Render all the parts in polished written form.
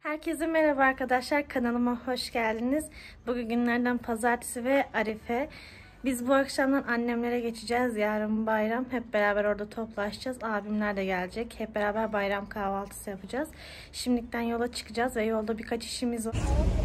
Herkese merhaba arkadaşlar, kanalıma hoş geldiniz. Bugün günlerden pazartesi ve Arife. Biz bu akşamdan annemlere geçeceğiz. Yarın bayram. Hep beraber orada toplaşacağız. Abimler de gelecek. Hep beraber bayram kahvaltısı yapacağız. Şimdiden yola çıkacağız ve yolda birkaç işimiz var.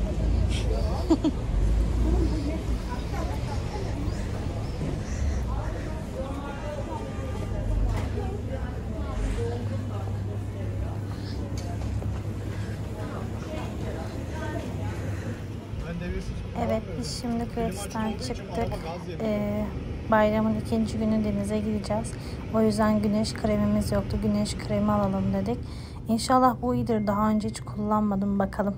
Evet, biz şimdi Gratis'ten çıktık. Bayramın ikinci günü denize gideceğiz. O yüzden güneş kremimiz yoktu. Güneş kremi alalım dedik. İnşallah bu iyidir. Daha önce hiç kullanmadım. Bakalım.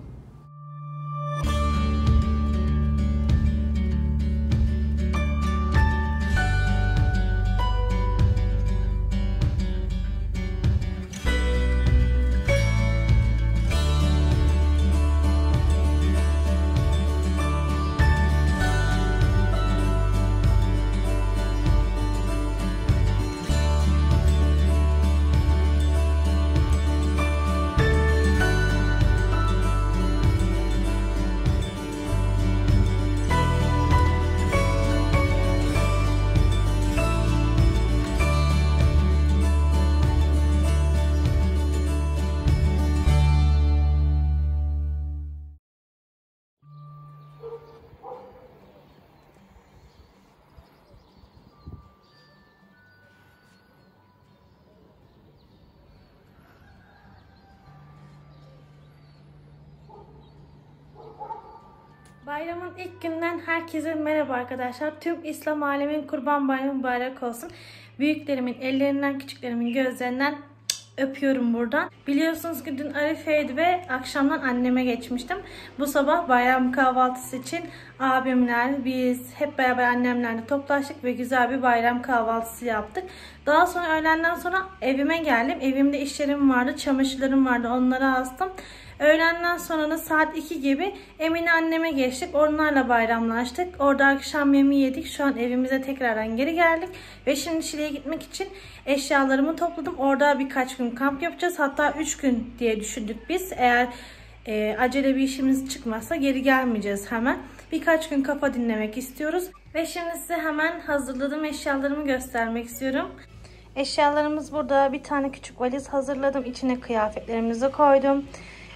Bayramın ilk günden herkese merhaba arkadaşlar. Tüm İslam alemin Kurban Bayramı mübarek olsun. Büyüklerimin ellerinden, küçüklerimin gözlerinden öpüyorum buradan. Biliyorsunuz ki dün Arife'ydi ve akşamdan anneme geçmiştim. Bu sabah bayram kahvaltısı için abimler, biz hep beraber annemlerle toplaştık ve güzel bir bayram kahvaltısı yaptık. Daha sonra öğlenden sonra evime geldim. Evimde işlerim vardı, çamaşırlarım vardı, onları astım. Öğlenden sonra da saat 2 gibi Emine anneme geçtik. Onlarla bayramlaştık. Orada akşam yemeği yedik. Şu an evimize tekrardan geri geldik. Ve şimdi Şile'ye gitmek için eşyalarımı topladım. Orada birkaç gün kamp yapacağız. Hatta 3 gün diye düşündük biz. Eğer acele bir işimiz çıkmazsa geri gelmeyeceğiz hemen. Birkaç gün kafa dinlemek istiyoruz. Ve şimdi size hemen hazırladığım eşyalarımı göstermek istiyorum. Eşyalarımız burada. Bir tane küçük valiz hazırladım. İçine kıyafetlerimizi koydum.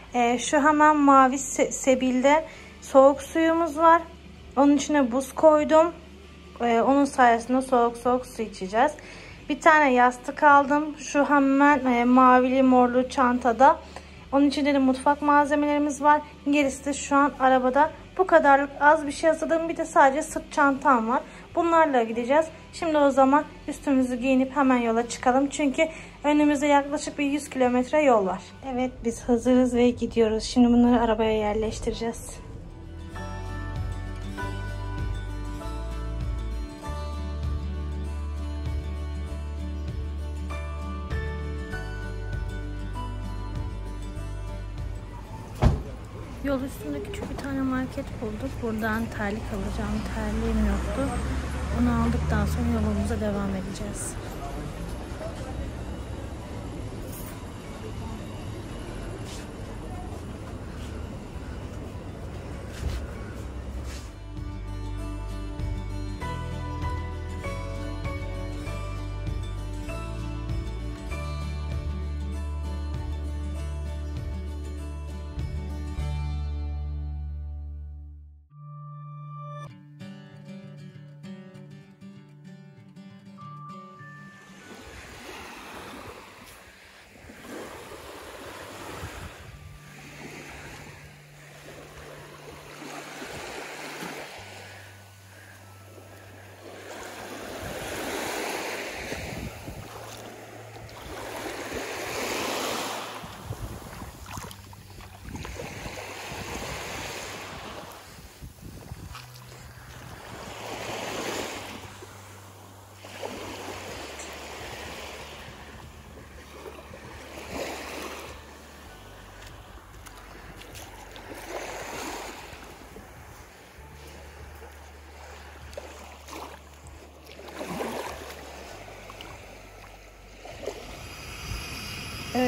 Şu hemen mavi sebilde soğuk suyumuz var. Onun içine buz koydum. Onun sayesinde soğuk su içeceğiz. Bir tane yastık aldım. Şu hemen mavili morlu çantada. Onun içinde de mutfak malzemelerimiz var. Gerisi de şu an arabada. Bu kadarlık az bir şey hazırladım. Bir de sadece sırt çantam var. Bunlarla gideceğiz. Şimdi o zaman üstümüzü giyinip hemen yola çıkalım. Çünkü önümüzde yaklaşık bir 100 kilometre yol var. Evet, biz hazırız ve gidiyoruz. Şimdi bunları arabaya yerleştireceğiz. Yol üstünde küçük bir tane market bulduk. Buradan terlik alacağım. Terliğim yoktu. Onu aldıktan sonra yolumuza devam edeceğiz.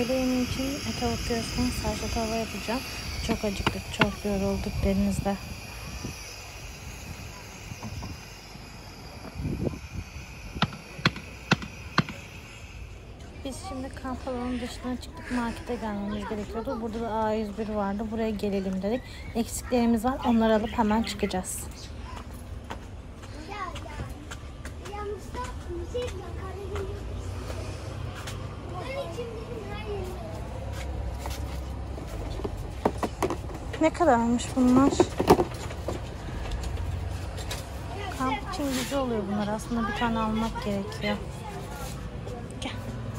Öğle yemeği için tavuk göğsünü salça tava yapacağım. Çok acıktık, çok yorulduk denizde. Biz şimdi kamp alanının dışına çıktık. Markete gelmemiz gerekiyordu. Burada da A101 vardı. Buraya gelelim dedik. Eksiklerimiz var. Onları alıp hemen çıkacağız. Ne kadarmış bunlar? Kamp için güzel oluyor bunlar. Aslında bir tane almak gerekiyor. Gel.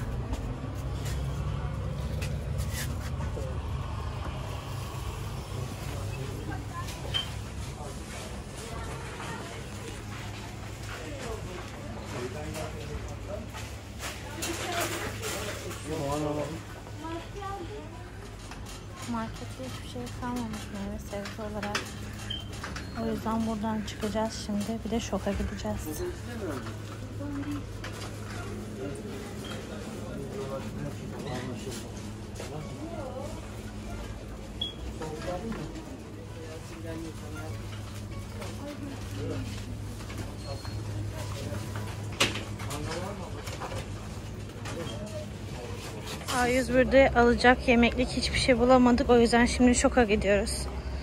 Markette hiçbir şey kalmamış meyve sebze olarak. O yüzden buradan çıkacağız şimdi. Bir de şoka gideceğiz. A101'de alacak yemeklik hiçbir şey bulamadık. O yüzden şimdi şoka gidiyoruz.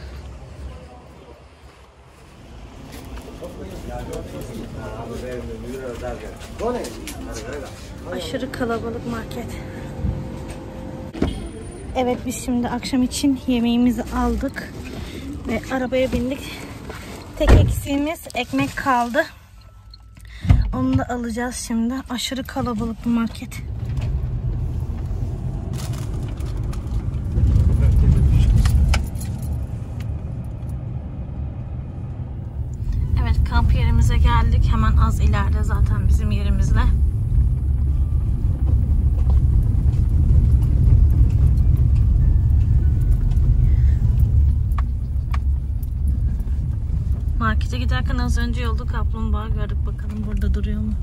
Aşırı kalabalık market. Evet, biz şimdi akşam için yemeğimizi aldık ve arabaya bindik. Tek eksiğimiz ekmek kaldı. Onu da alacağız şimdi. Aşırı kalabalık bir market. Evet, kamp yerimize geldik. Hemen az ileride zaten bizim yerimizde. Markete giderken az önce yolda kaplumbağa gördük. Bakalım burada duruyor mu?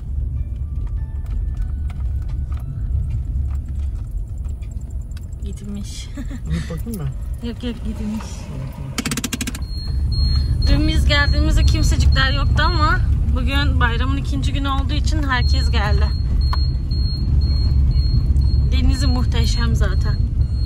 Gitmiş. Git bakayım mı? Yok gitmiş. Dün biz geldiğimizde kimsecikler yoktu ama bugün bayramın 2. günü olduğu için herkes geldi. Denizi muhteşem zaten.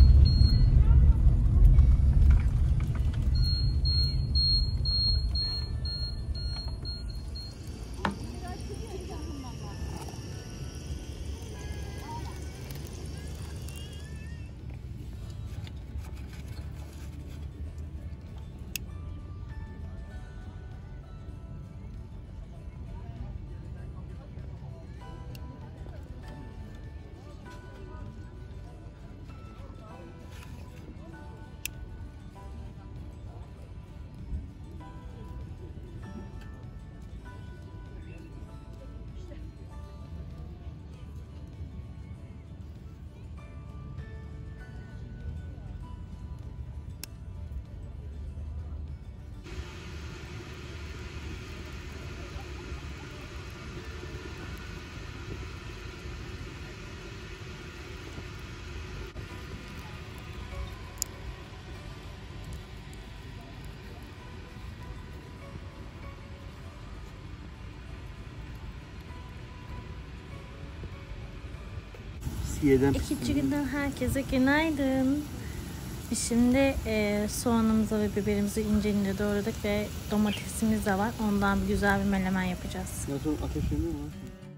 İkinci günden herkese günaydın. Biz şimdi soğanımızı ve biberimizi ince ince doğradık ve domatesimiz de var. Ondan güzel bir menemen yapacağız. Nasıl ateş yanıyor mu?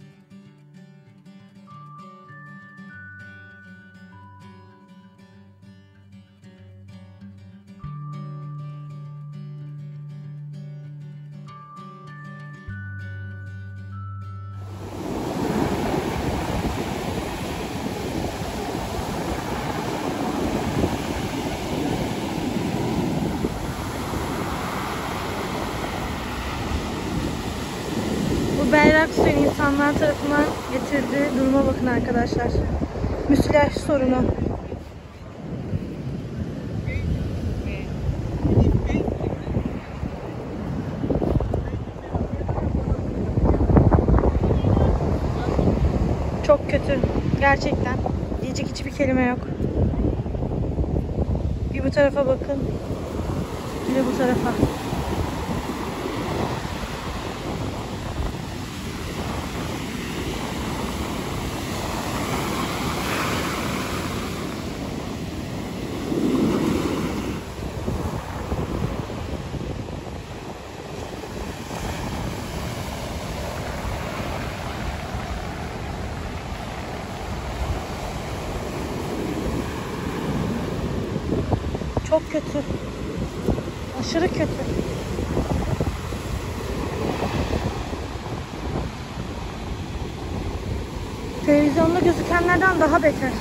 Berrak suyun insanlar tarafından getirdiği duruma bakın arkadaşlar. Müsilaj sorunu. Çok kötü. Gerçekten. Diyecek hiçbir kelime yok. Bir bu tarafa bakın. Bir de bu tarafa. Çok kötü. Aşırı kötü. Televizyonda gözükenlerden daha beter.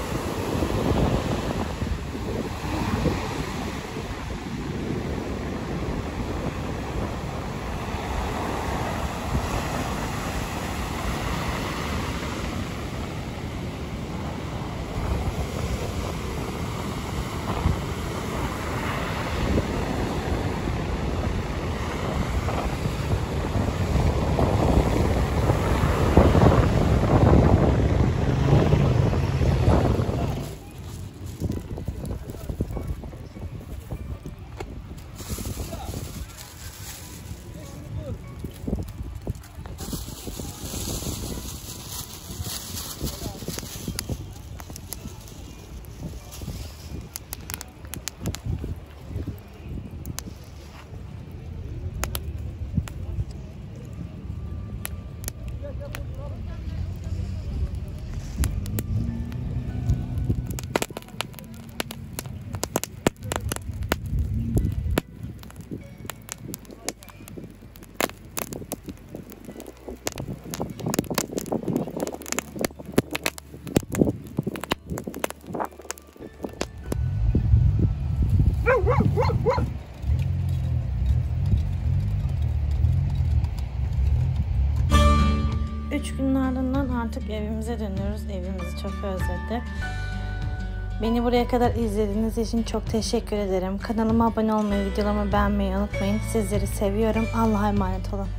Üç günün ardından artık evimize dönüyoruz. Evimizi çok özledik. Beni buraya kadar izlediğiniz için çok teşekkür ederim. Kanalıma abone olmayı, videolarımı beğenmeyi unutmayın. Sizleri seviyorum. Allah'a emanet olun.